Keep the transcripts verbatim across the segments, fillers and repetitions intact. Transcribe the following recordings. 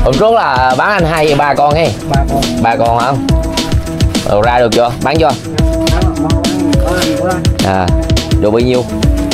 Hôm trước là bán anh hai ba con hay ba con ba con hả? Rồi ra được chưa, bán chưa? À được bao nhiêu?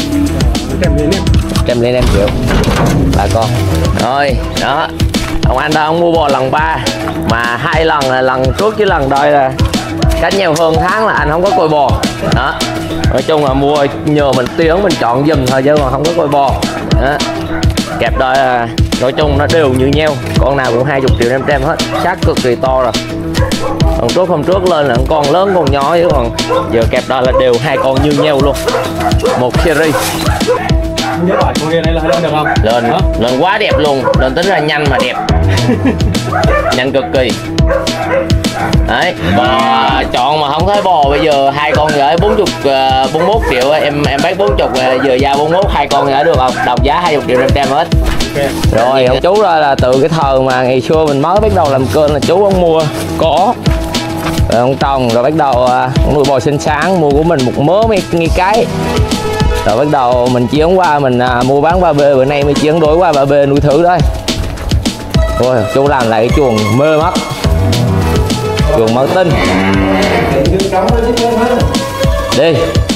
Trăm lên em triệu ba con rồi đó. Ông anh đó ông mua bò lần ba mà hai lần là lần trước với lần đôi là cách nhau hơn tháng là anh không có coi bò đó. Nói chung là mua nhờ mình tiếng mình chọn giùm thôi chứ còn không có coi bò đó. Kẹp đôi là nói chung nó đều như nhau, con nào cũng hai mươi triệu năm trăm hết, xác cực kỳ to rồi. Còn trước hôm trước lên là con lớn con nhỏ chứ còn giờ kẹp đôi là đều hai con như nhau luôn, một series. Nhớ hỏi con kia này là lên được không? Lên hả? Lên quá đẹp luôn, lên tính ra nhanh mà đẹp. Nhanh cực kỳ. Đấy, bò chọn mà không thấy bò bây giờ hai con gửi bốn mươi bốn mươi mốt triệu em em bán bốn mươi giờ giao bốn mươi mốt hai con gửi được không? Đồng giá hai mươi triệu năm trăm hết. Okay. Rồi ông chú đó là từ cái thời mà ngày xưa mình mới bắt đầu làm kênh là chú ông mua có rồi ông trồng rồi bắt đầu ông nuôi bò sinh sản, mua của mình một mớ mấy nghi cái. Rồi bắt đầu mình chuyển qua mình à, mua bán ba B, bữa nay mới chuyển đổi qua ba B nuôi thử đấy. Ôi chú làm lại cái chuồng mê mắt, chuồng mỡ tinh. Đi.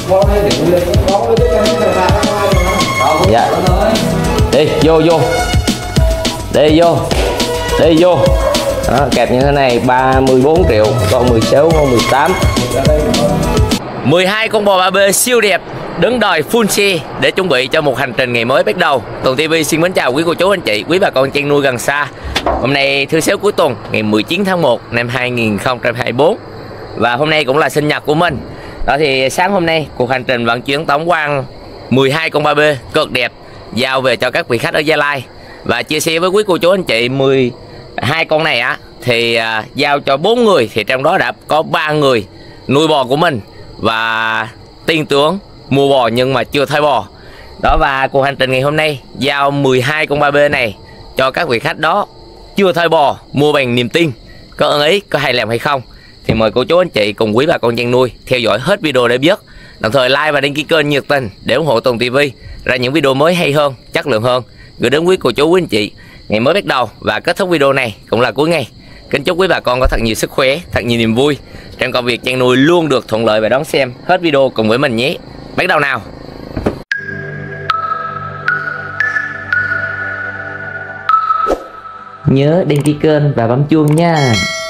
Dạ. Đi vô vô. Đi vô. Đi vô. Đó, kẹp như thế này ba mươi bốn triệu, con mười sáu, con mười tám. mười hai con bò ba B siêu đẹp đứng đòi full xe để chuẩn bị cho một hành trình ngày mới bắt đầu. Tùng ti vi xin mến chào quý cô chú anh chị, quý bà con chăn nuôi gần xa. Hôm nay thứ sáu cuối tuần ngày mười chín tháng một năm hai nghìn không trăm hai mươi tư và hôm nay cũng là sinh nhật của mình. Đó thì sáng hôm nay cuộc hành trình vận chuyển tổng quan mười hai con ba B cực đẹp giao về cho các vị khách ở Gia Lai và chia sẻ với quý cô chú anh chị. Mười hai con này á thì à, giao cho bốn người, thì trong đó đã có ba người nuôi bò của mình và tiên tướng mua bò nhưng mà chưa thấy bò đó. Và cuộc hành trình ngày hôm nay giao mười hai con ba B này cho các vị khách đó chưa thấy bò, mua bằng niềm tin, có ưng ý, có hài lòng hay không thì mời cô chú anh chị cùng quý bà con chăn nuôi theo dõi hết video để biết, đồng thời like và đăng ký kênh nhiệt tình để ủng hộ Tùng ti vi ra những video mới hay hơn, chất lượng hơn gửi đến quý cô chú quý anh chị ngày mới bắt đầu. Và kết thúc video này cũng là cuối ngày. Kính chúc quý bà con có thật nhiều sức khỏe, thật nhiều niềm vui trong công việc chăn nuôi luôn được thuận lợi và đón xem hết video cùng với mình nhé. Bắt đầu nào. Nhớ đăng ký kênh và bấm chuông nha.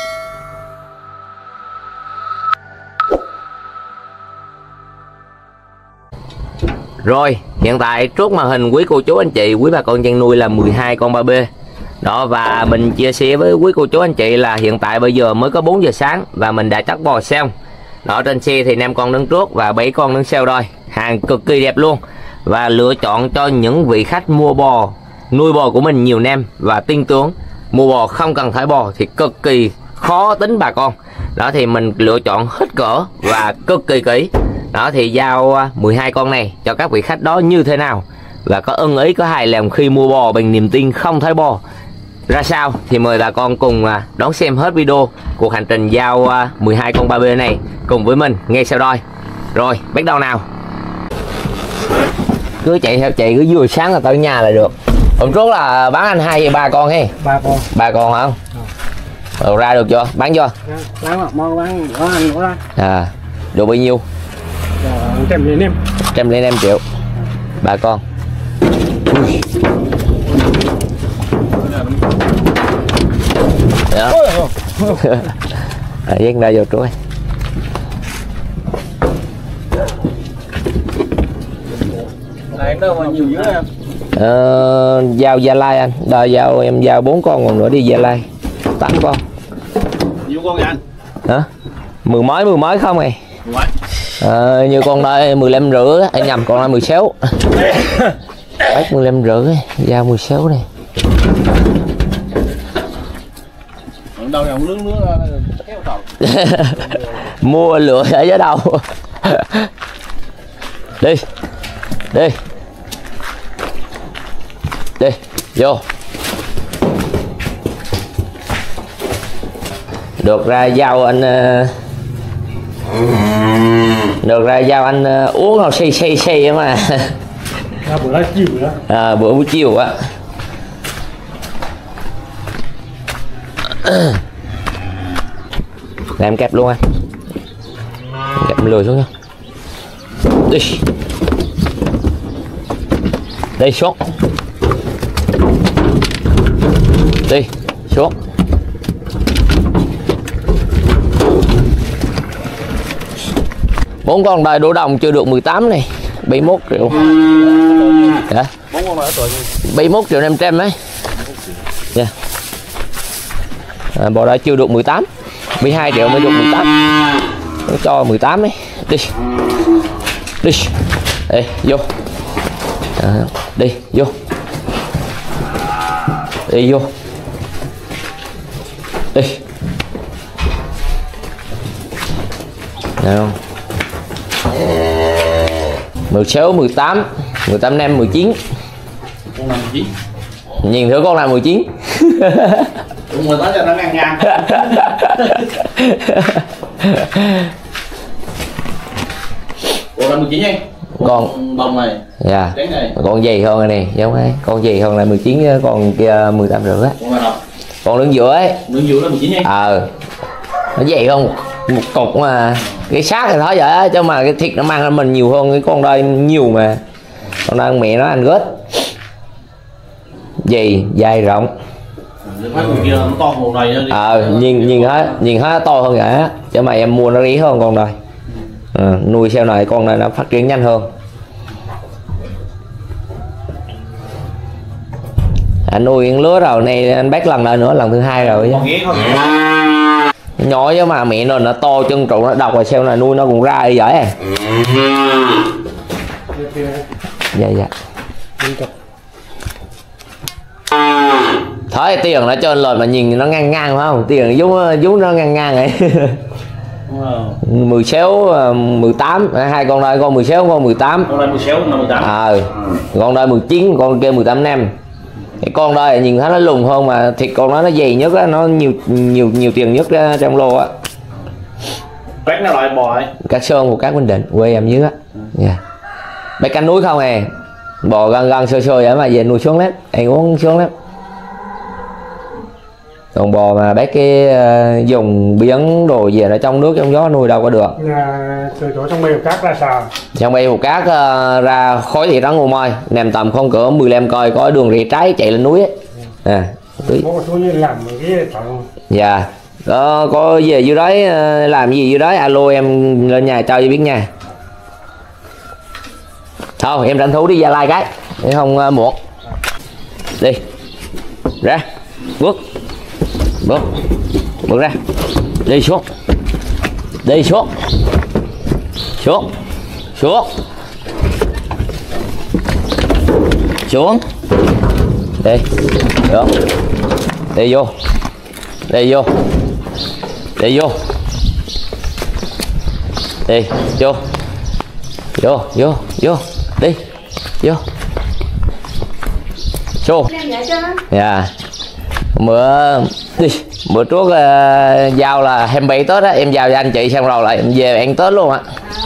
Rồi, hiện tại trước màn hình quý cô chú anh chị, quý bà con chăn nuôi là mười hai con ba B. Đó, và mình chia sẻ với quý cô chú anh chị là hiện tại bây giờ mới có bốn giờ sáng và mình đã chắc bò xong. Đó, trên xe thì năm con đứng trước và bảy con đứng sau rồi. Hàng cực kỳ đẹp luôn. Và lựa chọn cho những vị khách mua bò, nuôi bò của mình nhiều năm và tin tưởng mua bò không cần thải bò thì cực kỳ khó tính bà con. Đó thì mình lựa chọn hết cỡ và cực kỳ kỹ. Đó thì giao mười hai con này cho các vị khách đó như thế nào và có ưng ý, có hài lòng khi mua bò bằng niềm tin không thấy bò ra sao thì mời bà con cùng đón xem hết video cuộc hành trình giao mười hai con ba B này cùng với mình ngay sau đây. Rồi bắt đầu nào. Cứ chạy theo chị cứ vừa sáng là tới nhà là được. Hôm trước là bán anh hai ba con hay ba con ba con hả? Rồi ra được chưa, bán chưa? bán mà mau bán có anh có đó. À được bao nhiêu? Trăm lên em trăm lên em triệu ba con. Ui. Đó. À, dắt ra vô chuối. Này đâu mà nhiều dữ em. Ờ, giao Gia Lai anh, đợi giao em giao bốn con còn nữa đi Gia Lai. tám con. Nhiêu con vậy anh? Hả? Mười mấy mười mấy không này. Ờ, như con đây mười lăm rưỡi, anh nhầm con là mười sáu. Bác mười lăm rưỡi, giao mười sáu này. Đâu nào nướng nướng kéo đầu. Mua lựa ở dưới đầu. Đi. Đi. Đi, vô. Được ra giao anh được ra giao anh uống nào say say say mà. À, bữa chiều đó. À, bữa buổi chiều á. Để em kẹp luôn anh. Kẹp lười xuống nha. Đi. Đi xuống. Đi xuống. Bốn con đời đổ đồng chưa được mười tám này, bảy mươi mốt triệu. Hả? Bốn con này tuổi bảy mươi mốt triệu năm trăm ấy. Dạ. À, bò đó chưa được mười tám. mười hai triệu mới được mười tám. Nó cho mười tám ấy. Đi. Đi. Đi vô. À, đi vô. Đi vô. Đi. Được không? mười sáu, mười tám, mười tám năm, mười chín. con này mười chín. Nhìn thử con nào mười chín. Đúng rồi, cho nó ngang ngang. Con này mười chín anh. Con đồng này. dạ. Trắng này. Con gì hơn này, giống ấy. Con gì hơn là mười chín, con kia mười tám rưỡi á. Con này đâu? Con đứng giữa ấy. Đứng giữa là mười chín anh. Ờ. Nó dày hơn một, một cục mà cái xác thì thôi vậy á, chứ mà cái thịt nó mang lên mình nhiều hơn cái con đây nhiều mà. Con đây mẹ nó ăn rết. Dày, dài rộng. Mấy con kia nó to một này thôi. Ờ, nhìn nhìn hết, nhìn hết to hơn vậy á, chứ mà em mua nó rẻ hơn con đây. À, nuôi sau này con này nó phát triển nhanh hơn. Anh nuôi con lứa rồi này anh bác lần lại nữa, lần thứ hai rồi chứ. Nhỏ chứ mà mẹ nó nó to chân trụ nó độc rồi sau này nuôi nó cũng ra đi vậy à. Dạ dạ. Thấy tiền nó trên lời mà nhìn nó ngang ngang phải không? Tiền giống giống nó ngang ngang vậy. mười sáu, mười tám, hai con đây, con mười sáu, con mười tám. Con đây mười sáu, con mười tám. Ờ. Con đây mười chín, con kia mười tám năm. Cái con đây nhìn thấy nó lùn hơn mà thịt con nó nó dày nhất á, nó nhiều nhiều nhiều tiền nhất ra trong lô á. Bác nó loại bò ấy. Các Sơn của các Bình Định, quê em dưới á. Dạ. Yeah. Bác canh núi không à? Bò gân gân sôi sôi vậy mà về nuôi xuống lắm, ăn uống xuống lắm. Còn bò mà bác cái uh, dùng biển đồ về ở trong nước trong gió nuôi đâu có được. Là từ chỗ trong bầy hồ cát ra sao? Trong bầy hồ cát uh, ra khói thì rắn ngô môi, nằm tầm không cỡ mười lăm coi có đường rẽ trái chạy lên núi ấy. À, Bố chú như làm cái thằng. dạ. Đó, có về dưới đấy uh, làm gì dưới đấy alo em lên nhà cho biết nha. Thôi em tranh thủ đi Gia Lai cái để không uh, muộn. Đi. Ra. Bước. Bước. Bước ra. Đi xuống. Đi xuống. Xuống. Xuống. Xuống. Đi. Xuống. Đi vô. Đi vô. Đi vô. Đi. Vô. Vô. Vô. Vô. Đi. Vô. Vô. Dạ. Bữa đi bữa trước uh, giao là hai mươi bảy Tết á, em giao cho anh chị xong rồi lại em về ăn Tết luôn á.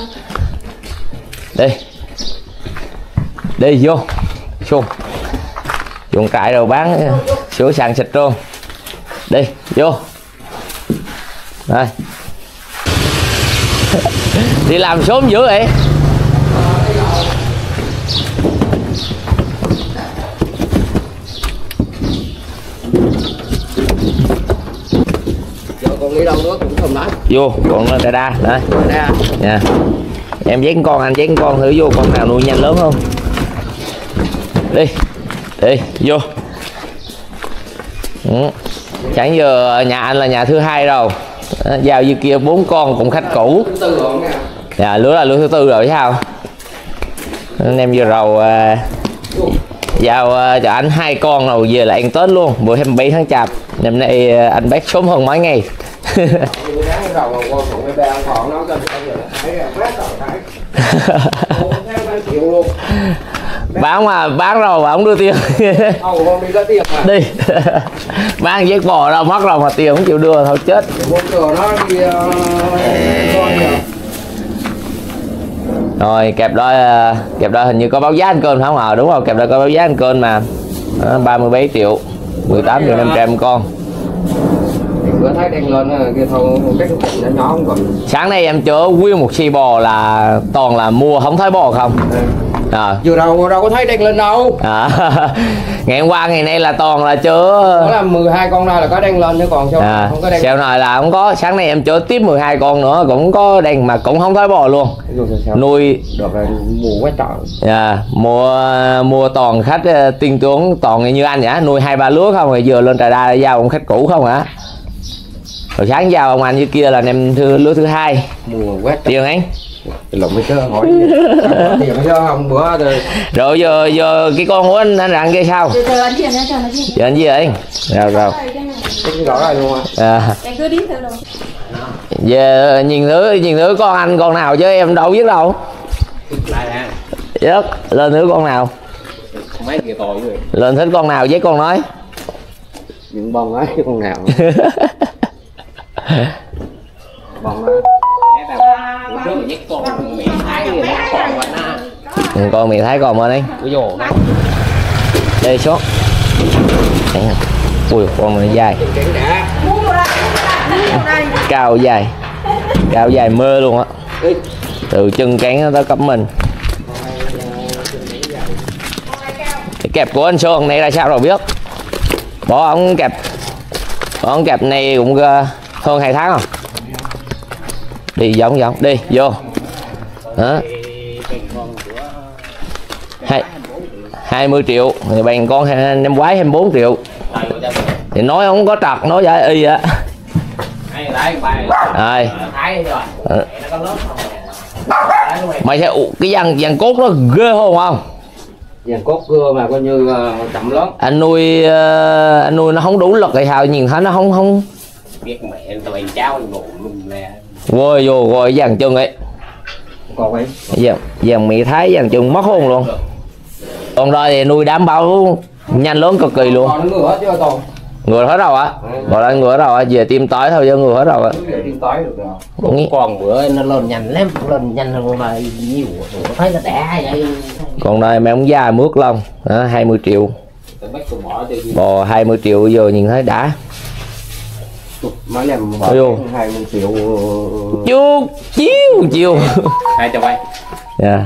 Đi. Đi vô. Xuống. Chuồng trại rồi bán sữa sàn xịt luôn. Đi, vô. Rồi. Đi làm sớm dữ vậy. Còn đi đâu nữa cũng không nói. Vô, còn lên đà đa đây. Nha. Em dán con, anh dán con thử vô con nào nuôi nhanh lớn không? Đi. Đi, vô. Ừ. Chẳng giờ nhà anh là nhà thứ hai rồi. Giao dưới kia bốn con cũng khách cũ. Dạ, lứa là lứa thứ tư rồi sao? Anh em vừa rồi uh, giao uh, cho anh hai con rồi về là ăn Tết luôn, bữa hai mươi bảy tháng Chạp. Năm nay uh, anh bác sớm hơn mấy ngày. Bán mà bán rồi mà không đưa tiền. Đi. Bán giết bò đâu mất rồi mà tiền không chịu đưa thôi chết. Rồi kẹp đôi kẹp đôi hình như có báo giá anh Cơn không à? Đúng rồi, kẹp đôi có báo giá anh Cơn mà. Đó, ba mươi bảy triệu, mười tám triệu năm trăm con. bữa thấy đang lên kia thôi cái nó nhỏ không còn. Sáng nay em chở nguyên một xì bò là toàn là mua không thấy bò không? Ừ. À. Vừa đâu đâu có thấy đang lên đâu. À. Ngày hôm qua ngày nay là toàn là chở. Đó là mười hai con này là có đang lên chứ còn sao À. không có đang. Sau này là không có. Sáng nay em chở tiếp mười hai con nữa cũng có đang mà cũng không thấy bò luôn. Nuôi được rồi mùa quá trời. à, mua mua toàn khách uh, tiên tướng toàn như anh nhá, nuôi hai ba lứa không rồi vừa lên trà đa giao ông khách cũ không hả? Rồi sáng giao ông anh như kia là em thứ lứa thứ hai. Mùa quá trời. Tiền anh Lộn mới chơi hỏi tiền mới chơi không bữa rồi. Rồi giờ giờ cái con của anh anh rặn kia sao? Chờ anh gì nữa, chờ anh gì. Giờ anh gì vậy? Rồi rồi. Cái rõ rồi luôn À. Em cứ điếm thử rồi. Về nhìn thử nhìn thử con anh con nào chứ em đâu biết đâu. lại nè. Chết, lên thử con nào. Mấy kia tội rồi. Lên thích con nào với con nói. Những bông ấy con nào. Bông đó. Trước nhét con mẹ thái gì đó còn vậy na. Con mày thấy con bên đây. Ủa dồ. Đây xuống. Ui con này dài. Cao dài. Cao dài mơ luôn á. Từ chân cánh tới cắm mình. Cái kẹp của anh Sơn này là sao rồi biết. Bỏ ống kẹp. Bỏ ống kẹp này cũng hơn hai tháng không. Đi giống giống đi vô đó. Hai, hai mươi triệu thì bằng con năm ngoái hai mươi bốn triệu thì nói không có trật nói giả y á. Rồi mày sẽ cái dàn dàn cốt nó ghê không không? Dàn cốt cưa mà coi như chậm lắm. Anh nuôi uh, anh nuôi nó không đủ lực thì sao nhìn thấy nó không không biết mẹ tụi anh cháu ngủ luôn nè. Ngồi vô rồi dàn chân ấy. Còn ấy. Dàn dàn Mỹ Thái dàn chân mất hồn luôn. Còn đây thì nuôi đảm bảo nhanh lớn cực kỳ luôn. Còn nó ngựa chứ toàn. Ngựa hết rồi á. Gọi là ngựa rồi á, về tiêm tới thôi chứ ngựa hết rồi á. Tiêm tới được rồi. Còn bữa nó lên nhanh lắm, lên nhanh hơn mà nhiều, thấy nó đẻ vậy. Còn đây mẹ ông già mướt lông, đó, hai mươi triệu. Bò hai mươi triệu giờ nhìn thấy đã. Mới làm bỏ hai mươi triệu. Chú chiêu chiêu. Hai trăm bay. Dạ.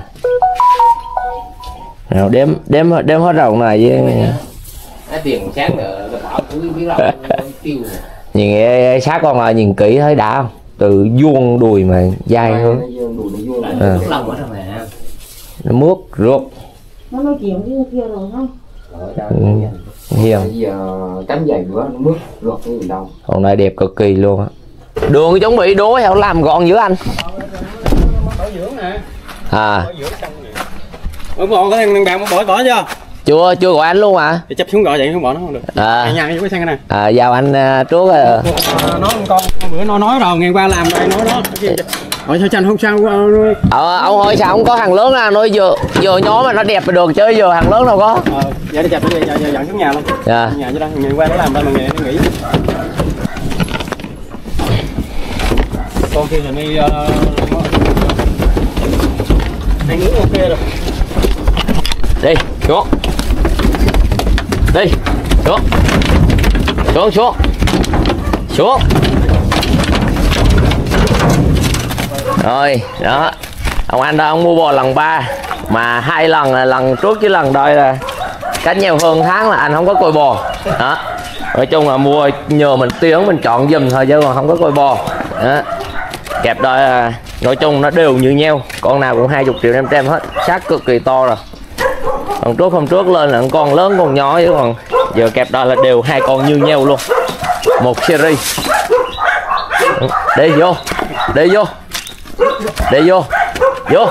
Nào đếm đếm đếm hết rồng này với cái tiền sáng nữa bỏ túi biết đâu tiêu. Nhìn nghe sát con lại nhìn kỹ thấy đã không? Từ vuông đùi mà dai hơn. À. Nó mướt ruột. Nó nói chuyện với kia rồi không? Ừ. Hiền. Bây giờ cắm giày bữa nó mướt ruột cái gì đâu. Con này đẹp cực kỳ luôn á. Đường chuẩn bị đố hay làm gọn giữa anh? À. Ủa bọn có thằng bạn bỏ bỏ chưa? Chưa chưa gọi anh luôn à? Thì chấp xuống gọi vậy không bỏ nó không được. À. Nhà vô cái xe này. À giao anh uh, trước rồi. À, nó con bữa nó nói rồi ngày qua làm đây nói đó. Hỏi sao tranh không sao. Ờ ông hỏi sao không có hàng lớn à, nói vừa vừa nhỏ mà nó đẹp là được chứ giờ hàng lớn đâu có. Ờ dạ đi chặt đi giờ dẫn xuống nhà luôn. Dạ. Nhà chứ đâu ngày qua nó làm đây mà ngày nó nghỉ. Con kia là đi uh, ăn uống ok rồi. Đi xuống. Đi xuống. Xuống xuống. Xuống. Rồi đó. Ông anh đó ông mua bò lần ba mà hai lần là lần trước với lần đây là cách nhau hơn tháng là anh không có coi bò đó. Nói chung là mua nhờ mình tiếng mình chọn giùm thôi chứ còn không có coi bò đó. Kẹp đôi nói chung nó đều như nhau, con nào cũng hai mươi triệu năm trăm hết, xác cực kỳ to rồi. Còn trước hôm trước lên là con lớn con nhỏ chứ còn giờ kẹp đôi là đều hai con như nhau luôn, một series. Đi vô, đi vô, đi vô, vô,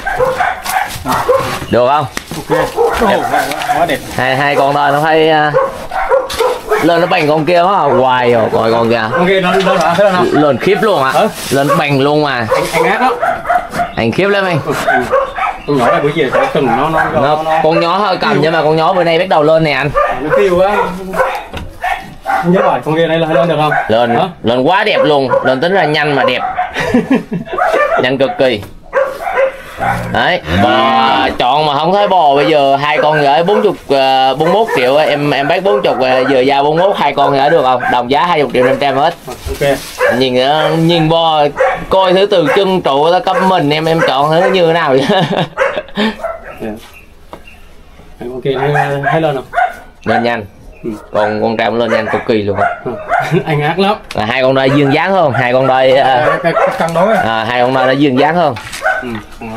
được không? Ok, quá đẹp. Hai hai con đó nó phải uh, lên nó bành con kia nó hoài rồi coi con kìa. Con kia nó lên hả? Thế nào? Lên khiếp luôn ạ. À. Lên bành luôn mà. Anh, anh ác đó. Anh khiếp lắm anh. Con nhỏ này bữa giờ sẽ từng nó nó, nó, nó, nó con nhỏ hơi cầm nhưng mà con nhỏ bữa nay bắt đầu lên nè anh. Nó kêu quá. Không nhớ rồi, con kia này là lên được không? Lên, hả? Lên quá đẹp luôn, lên tính ra nhanh mà đẹp. Nhanh cực kỳ. Đấy, bò chọn mà không thấy bò bây giờ hai con gửi bốn mươi bốn mươi mốt triệu em em bán bốn mươi giờ giao bốn mươi mốt hai con gửi được không? Đồng giá hai mươi triệu năm trăm hết. Ok. Nhìn nhìn bò coi thử từ chân trụ tới cấp mình em em chọn thử như thế nào vậy. Yeah. Ok, hay lên không? Lên nhanh. Ừ. Còn con tram lên nhanh cực kỳ luôn. Ừ. Anh ác lắm. Là hai con đây duyên dáng hơn, hai con đây à, cái, cái cân đối à, hai con đây nó duyên dáng hơn. Ừ.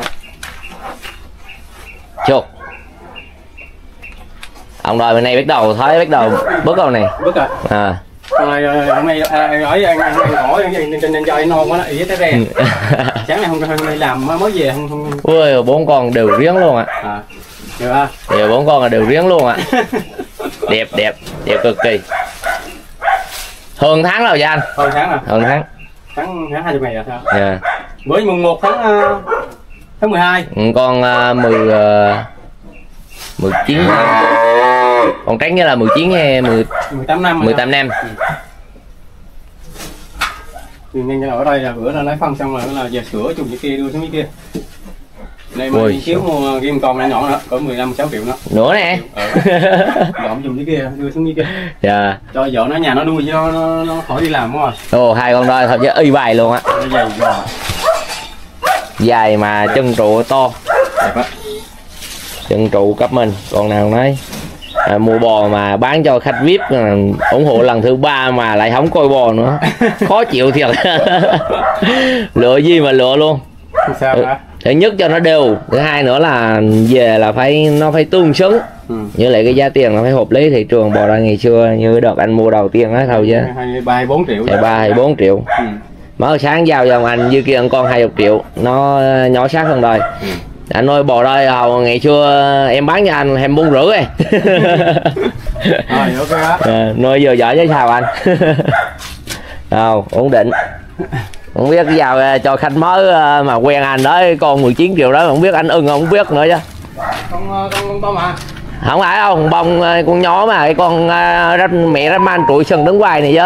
Chục. Ông đòi bên này bắt đầu thấy bắt đầu bước rồi này. Bước rồi. À. Hôm nay hôm nay ấy anh anh hỏi trên trên chơi non quá nó ý tới đây. Sáng nay không không làm mới về không không. Ui bốn con đều riêng luôn ạ. À. Được à. Đều bốn con là đều riêng luôn ạ. Đẹp đẹp đẹp cực kỳ. Hơn tháng rồi vậy anh? Hơn tháng rồi. Hơn tháng. Tháng tháng hai mươi ngày rồi sao? Dạ. Bữa mùng một tháng tháng mười hai. Con uh, mười uh, mười chín. Con trắng như là mười chín hay mười mười tám năm. mười tám năm. Ừ. Thì nhanh ở đây là bữa nó lấy phân xong rồi là về sửa chung cái kia đưa xuống cái kia. Đây mà đi xíu mua game con này nhỏ nữa, có mười lăm sáu triệu đó. Nữa nè. Dọn dùng cái kia, đưa xuống cái kia. Dạ. Cho vợ nó nhà nó nuôi cho nó, nó, nó khỏi đi làm đúng rồi. Ồ hai con đó thật chứ y bài luôn á. Dài mà chân trụ to. Đẹp á. Chân trụ cấp mình, còn nào nói à, mua bò mà bán cho khách vi ai pi à, ủng hộ lần thứ ba mà lại không coi bò nữa. Khó chịu thiệt. Lựa gì mà lựa luôn. Sao hả? Thứ nhất cho nó đều, thứ hai nữa là về là phải nó phải tương xứng. Ừ. Như lại cái giá tiền nó phải hợp lý thị trường bò ra ngày xưa như đợt anh mua đầu tiên á thôi chứ. ba bốn triệu. ba hay bốn triệu. Ừ. Mới sáng giao cho anh dưới kia con hai mươi triệu, nó nhỏ sát hơn đời. Ừ. Anh nói bò đây hồi ngày xưa em bán cho anh em bốn rưỡi. Rồi ok á. À, nói giờ giỏi chứ sao anh. Đâu, ổn định. Không biết vào cho khách mới mà quen anh đó con mười chín triệu đó không biết anh ưng không biết nữa chứ. Con con con bông à? Không phải đâu, bông con nhỏ mà cái con uh, mẹ rách man trụi sừng đứng ngoài này chứ.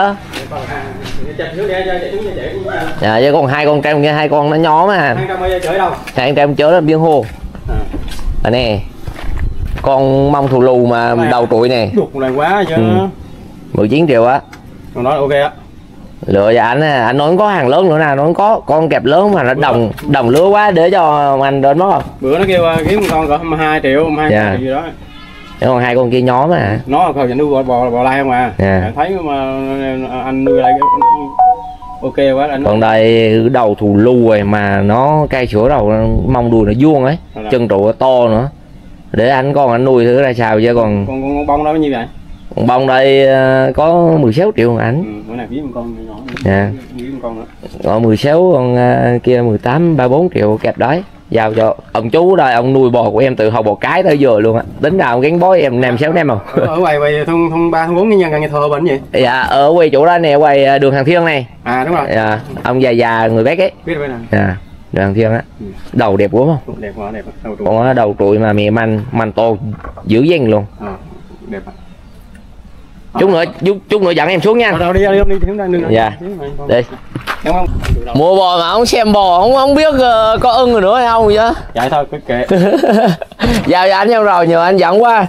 Dạ chứ còn hai con trem kia hai con nó nhỏ mà. Hai con bây giờ chở đâu? Hai trem chở lên biên hồ. À nè. Con mông thù lù mà đầu trụi nè. Đục này quá chứ. Ừ. mười chín triệu á. Con nói ok á. Lựa cho anh anh nói có hàng lớn nữa nè, nó có con kẹp lớn mà nó đồng đồng lứa quá để cho anh đến đó không? Bữa nó kêu kiếm con cỡ hai mươi hai triệu, hai mươi hai triệu gì đó. Còn hai con kia nhỏ mà. Nó không phải nuôi bò bò, bò lai không à. Yeah. Thấy mà anh nuôi lại ok quá anh. Còn đây đầu thù lu rồi mà nó cay sữa đầu mông đùi nó vuông ấy, chân trụ nó to nữa. Để anh con anh nuôi thử ra sao chứ còn. Con con, con bông đó bao nhiêu vậy? Con bông đây có mười sáu triệu ảnh. Ừ, bữa nào kiếm một con nhỏ. Dạ. Kiếm một con nữa. Còn mười sáu con kia mười tám ba mươi bốn triệu kẹp đấy. Giao cho ông chú đây, ông nuôi bò của em từ hồi bò cái tới giờ luôn á. Tính nào gắn bó em năm sáu năm không? Ở quầy quầy thôn thôn ba thôn bốn cái nhân gần nhà thờ bệnh vậy? Dạ, ở quầy chỗ đó nè, quầy đường Hàng Thiên này. À đúng rồi. Dạ, ông già già người Bắc ấy. Biết rồi nè. Dạ, đường Hàng Thiên á. Ừ. Đầu đẹp quá không? Đẹp quá, đẹp. Đầu trụi. Còn đầu trụi mà mẹ manh, manh to dữ dằn luôn. Ờ, đẹp. Chút nữa, chút, chút nữa dẫn em xuống nha. Đâu đi đi đi đi đi. Dạ. Đi. Đúng không? Mua bò mà không xem bò không không biết uh, có ưng rồi nữa hay không vậy? Dạ thôi cứ kệ. Giao cho anh nhau rồi, nhờ anh dẫn qua.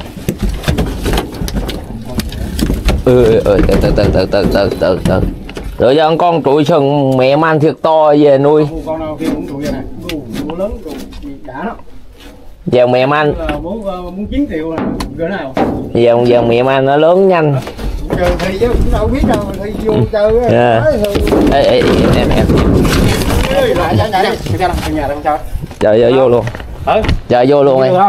Ừ, ừ, từ từ từ từ từ từ từ từ. Rồi cho con trụi sừng mẹ man thiệt to về nuôi. Con nào kia cũng trụi vậy nè. Đủ lớn đã đó. Dèo mẹ man. Muốn muốn chín triệu là cỡ nào? Dèo dèo mẹ man nó lớn nhanh. Chơi thì chứ cũng đâu biết đâu, thì vô chơi á. Ê ê em em. Chờ giờ vô luôn. Chờ vô luôn em.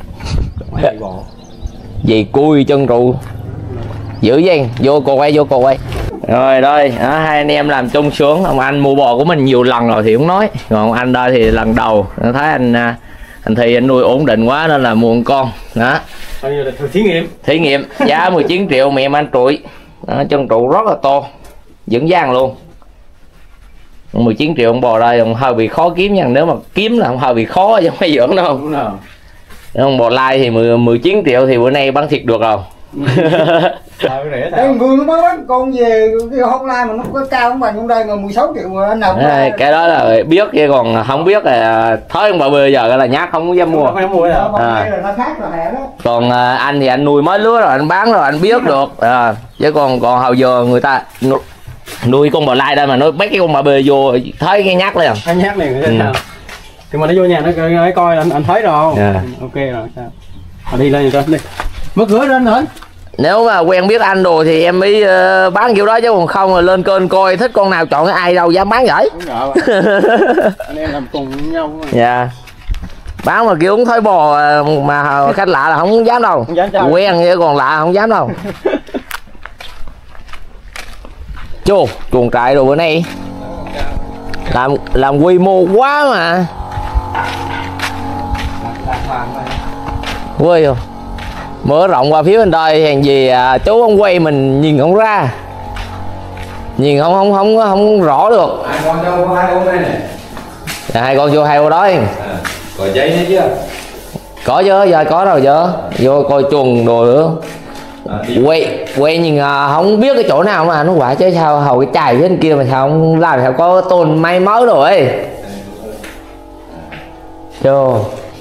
Gì cui chân trụ. Giữ dây, vô cô quay vô cô quay. Rồi đây, đó, hai anh em làm chung sướng. Ông anh mua bò của mình nhiều lần rồi thì cũng nói. Còn ông anh đây thì lần đầu thấy anh anh thì anh nuôi ổn định quá nên là mua một con đó. Thí nghiệm. Thí nghiệm giá mười chín triệu mẹ anh trụi. Đó, chân trụ rất là to, vững vàng luôn. mười chín triệu con bò đây còn hơi bị khó kiếm nha, nếu mà kiếm là không hơi bị khó chứ không phải dưỡng đâu. Đúng rồi. Con bò lai thì mười chín triệu thì bữa nay bán thịt được rồi. Ờ, rẻ Đây tao. vừa nó mới bắt con về cái hôm nay mà nó có cao không bằng trong đây mà mười sáu triệu mà anh nào cũng Ê, cái đó là biết chứ còn không biết là thói ông bà bây giờ là nhát không dám mua. Không dám mua Đó, đâu. mà À. đây là nó khác là hè đó. Còn à, anh thì anh nuôi mới lứa rồi anh bán rồi anh biết được à, chứ còn còn hồi giờ người ta nu, nuôi con bò lai đây mà nuôi mấy cái con bò bê vô thấy cái nhát liền. Anh nhát liền Ừ. sao? Thì mà nó vô nhà nó coi, nó coi anh anh thấy rồi. Dạ. Ok rồi sao? Mà đi lên rồi đi. Mở cửa lên rồi. Nếu mà quen biết anh rồi thì em mới uh, bán kiểu đó chứ còn không là lên kênh coi thích con nào chọn cái ai đâu dám bán vậy. Đúng rồi. Anh em làm cùng nhau mà. Dạ. Bán mà kiểu không thấy bò à, mà khách lạ là không dám đâu. Không dám chào. Quen chứ còn lạ không dám đâu. Chô, chuồng trại rồi bữa nay làm làm quy mô quá mà. Quê không? Mở rộng qua phía bên đây hàng gì à, chú ông quay mình nhìn không ra. Nhìn không không không không rõ được. Hai con đâu có hai con đây này. Dạ, hai con vô hai con đó em. À, có giấy nữa chưa? Có chứ, giờ có rồi chứ. Vô coi chuồng đồ nữa. À, đi. Quay quay nhìn à, không biết cái chỗ nào mà nó quả chứ sao hầu cái chài phía bên kia mà sao không làm sao có tôn may mới rồi. Chưa.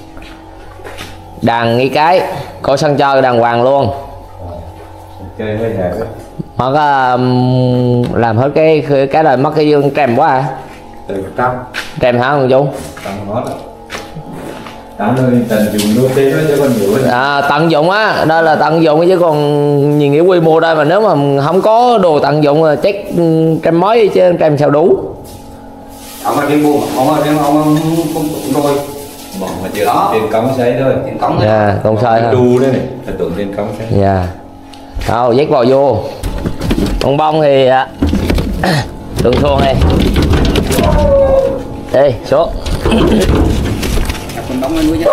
Đàn cái cái có sân chơi đàng hoàng luôn. Chơi hơi hẹp đó. Họ có um, làm hết cái cái đời mất cái dương trem quá à. Từ trăm. Trem hả con chú? Trăm nó đó. Tám nơi tận dụng đô tê đó chứ còn nhiều nữa. À, tận dụng á, đây là tận dụng chứ còn nhìn cái quy mô đây mà nếu mà không có đồ tận dụng là chắc trem mới chứ trem sao đủ. Ông ở trên buôn, ông ở trên ông không tụng rồi. Bọn mà chưa đó. Tiền cống xây thôi. Tiền cống Dạ, yeah, công sai thôi. Đu đây này, là tưởng tiền cống xây. Dạ. Đâu, dắt vào vô. Con bông thì thường thường này. Đi, xuống. Con bóng nuôi chứ.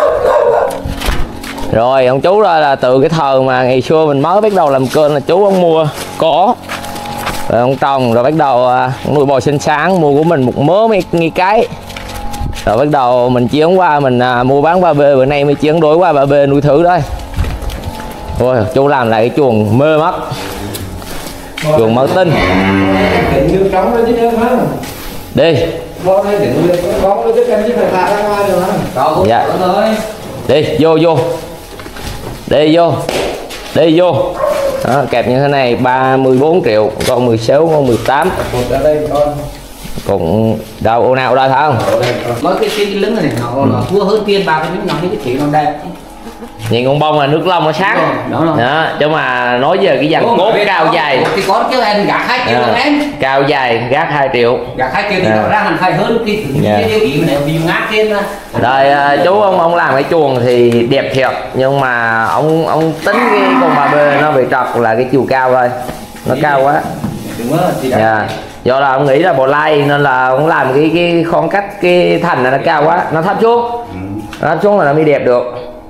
Rồi ông chú ra là từ cái thời mà ngày xưa mình mới bắt đầu làm kênh là chú ông mua cỏ rồi ông trồng rồi bắt đầu uh, nuôi bò sinh sáng mua của mình một mớ mấy nghi cái rồi bắt đầu mình chuyển qua mình uh, mua bán ba bê bữa nay mới chuyển đổi qua ba bê nuôi thử đây. Ôi chú làm lại cái chuồng mê mắt chuồng mơ tinh Nước trống đó chứ nữa hả? đi Bó đây đừng bó nó chứ em chứ phải thả ra ngoài rồi hả? Có dạ thôi. đi vô vô đi vô đi vô đó, kẹp như thế này ba mươi bốn triệu con mười sáu con mười tám Một ở đây con. cũng đâu ô nào đây phải không Mới cái cái lưng này nó nó thua hơn tiền ba cái miếng nhỏ cái chỉ nó đẹp. nhìn con bông là nước lông nó sáng Đúng rồi. đó chứ mà nói về cái dàn cốt cao dài thì có kêu em gạt hai triệu à, em cao dài gác hai triệu gạt hai triệu thì À. nó ra hẳn phải hơn cái Dạ. cái điều ý mà nếu bị ngát trên rồi à, chú ông ông làm cái chuồng thì đẹp thiệt nhưng mà ông ông tính cái con bà bê nó bị trật là cái chiều cao thôi nó cao quá. đúng rồi thì Dạ. Do là ông nghĩ là bò lai nên là ông làm cái cái khoảng cách cái thành này nó cao quá nó thấp xuống nó thấp xuống là nó mới đẹp được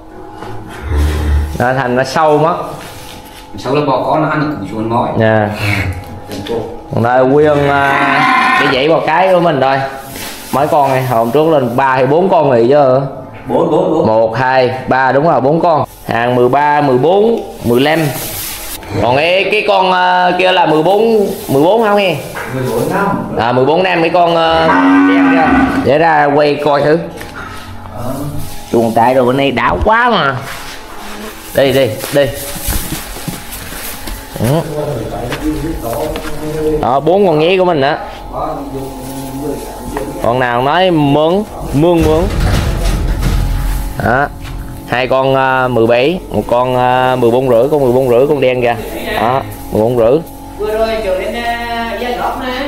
nó thành nó sâu mất. sau là bò có nó ăn được chuồn mỏi. Dạ. Còn đây nguyên uh, cái dãy bò cái của mình thôi mấy con này hôm trước lên ba hay bốn con này chứ bốn bốn bốn một hai ba đúng rồi bốn con hàng mười ba mười bốn mười lăm còn cái cái con uh, kia là mười bốn mười bốn không nghe mười bốn năm à mười bốn năm mấy con uh, đen kia để ra quay coi thử chuồng trại rồi bữa nay đảo quá mà đi đi đi ừ. Đó bốn con nhí của mình đó con nào nói mướn mương mướn đó hai con uh, mười bảy một con uh, mười bốn rưỡi con mười bốn rưỡi con đen kìa đó mười bốn rưỡi vừa rồi trở đến gia góp nè.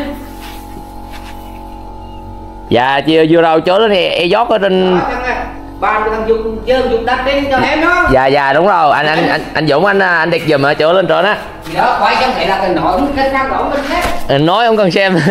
dạ chia vừa đầu chớ lên thì e dót ở trên bàn thằng dùng chơi dùng đặt lên cho em đó. dạ dạ đúng rồi anh anh anh anh Dũng anh anh đẹp giùm ở chỗ lên trên á Thì đó quay cho thấy là cái nói cái năng đó mình hết. nói ông cần xem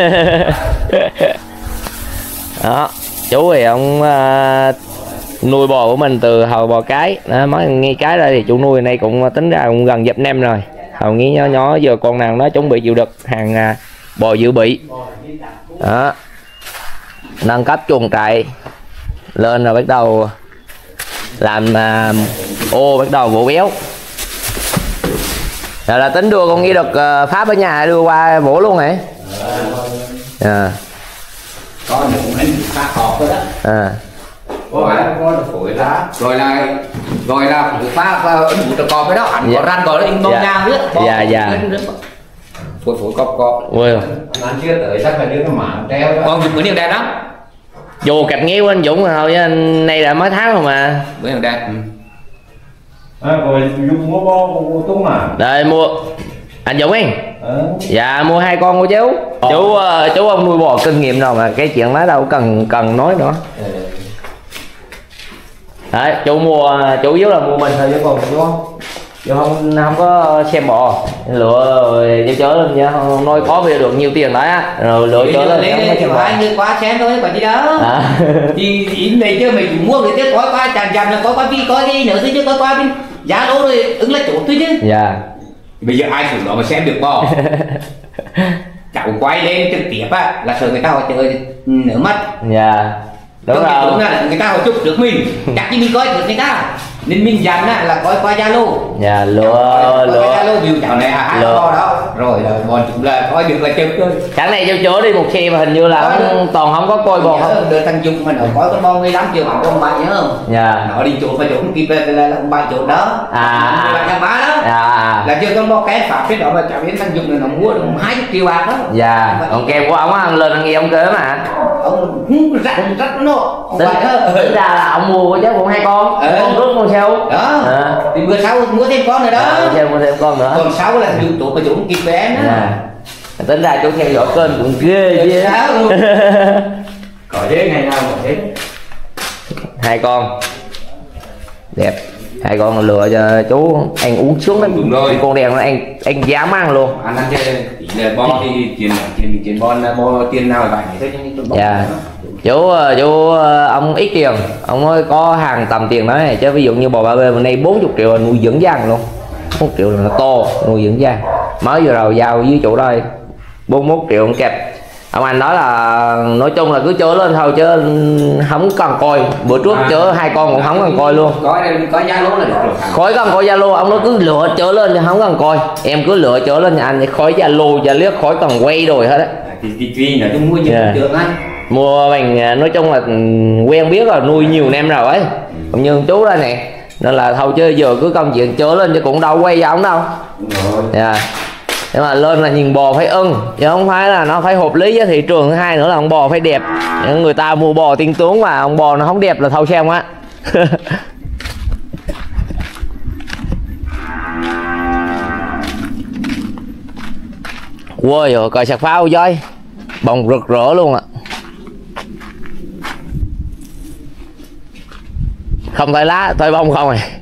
đó chú thì ông uh, nuôi bò của mình từ hồi bò cái đó, mới nghe cái ra thì chủ nuôi này cũng tính ra cũng gần dập nem rồi hầu nghĩ nhỏ nhỏ giờ con nào nó chuẩn bị chịu được hàng uh, bò dự bị đó nâng cấp chuồng trại lên rồi bắt đầu làm uh, ô bắt đầu vỗ béo Là, là tính đưa con nghe được uh, Pháp ở nhà đưa qua bổ luôn hả? À. Có những anh ta họp rồi đó. À. Rồi rồi là rồi là pha đủ cho con cái đó ảnh có ran gọi là in bông nhang biết. Dạ dạ. Phổi phổi cọp cọp. Ui. Anh chưa tới chắc là đứa nó mảng treo. Con dùng bữa nhiều đẹp lắm. Dù cặp nghêu anh Dũng rồi thôi, anh nay là mới tháng rồi mà. Bữa nhiều đẹp. À, rồi dùng mua bo mua tung à? Đây mua anh Dũng anh. À. Dạ mua hai con của chú. Chú uh, chú ông nuôi bò kinh nghiệm đâu mà cái chuyện đó đâu cần cần nói nữa. Đấy, chú mua chủ yếu là mua mình thôi chứ còn chú không chú không không có xem bò lựa rồi cho chớ lên nha, không nói có về được nhiều tiền đấy á rồi lựa chớ lên lấy lấy cho anh như quá chén thôi còn gì đó à. Thì ý này chứ mình mua người tiếp có qua chàn chàn là có qua đi có đi nữa thôi chứ có qua đi giá lỗ rồi ứng là chỗ thôi chứ. Dạ. Bây giờ ai thử đó mà xem được bò cháu quay lên trực tiếp á là sợ người ta họ chơi nửa mắt. Dạ. Đúng rồi. rồi. Đúng là người ta họ chụp được mình chắc chứ mình coi được người ta nên mình dành á là coi qua Zalo. Dạ lựa lựa Zalo view cháu này à hai bò đó rồi là bọn chúng là coi được là chụp thôi. Sáng nay cháu chớ đi một xe mà hình như là không, toàn không có coi bò không. Đưa thằng Dung mà nó coi con bò mười lăm triệu bằng con bạn nhớ không? Dạ. Nó đi chỗ phải chỗ kịp là là con bạn chỗ đó. À. Là thằng bá đó. Dạ. Là chưa con bò kén pháp cái đó mà cháu biết thằng Dung này nó mua được hai mươi triệu bạc đó. Dạ. Còn kèm của ông á lên nghe ông kể mà. Ông rắc rắc nó. Tính, tính ra là ông mua chứ cũng hai con. Ừ. Con rút con sao? Đó. À. Thì bữa sau mua thêm con nữa đó. À, mua thêm con nữa. Còn sáu là dùng tụ mà chúng kịp bé đó. Dạ. Tính ra chú theo dõi kênh cũng ghê chứ. Có thế ngày nào cũng thế. Hai con đẹp, hai con lựa cho chú ăn uống sướng lắm. Đúng rồi. Con đèn nó ăn ăn dám ăn luôn. Anh ăn chơi là bo thì tiền tiền tiền bon bo tiền nào vậy thôi chứ. Dạ. Chú chú ông ít tiền, ông mới có hàng tầm tiền đó này chứ ví dụ như bò ba bê hôm nay bốn mươi triệu là nuôi dưỡng dang luôn. một triệu là to nuôi dưỡng dang. Mới vừa đầu giao với chỗ đây bốn mươi mốt triệu ông kẹp. Ông anh nói là nói chung là cứ chớ lên thôi chứ không cần coi. Bữa trước à, chớ hai con cũng không cần coi luôn. Có có giá lố là được rồi. Khỏi cần coi Zalo, ông nói cứ lựa chớ lên chứ không cần coi. Em cứ lựa chớ lên nhà anh khỏi Zalo và liếc khỏi cần quay rồi hết á. Thì tuy là tôi mua nhiều yeah. trường anh. Mua mình nói chung là quen biết rồi, nuôi nhiều năm rồi ấy. Cũng như chú đây nè. Nên là thôi chứ giờ cứ công chuyện chớ lên chứ cũng đâu quay cho ông đâu. Dạ. Nhưng mà lên là nhìn bò phải ưng chứ không phải là nó phải hợp lý với thị trường. Thứ hai nữa là ông bò phải đẹp. Người ta mua bò tiên tướng mà ông bò nó không đẹp là thôi xem á. Ôi rồi coi sạc pháo chơi bông rực rỡ luôn ạ. Không phải lá, thôi bông không à.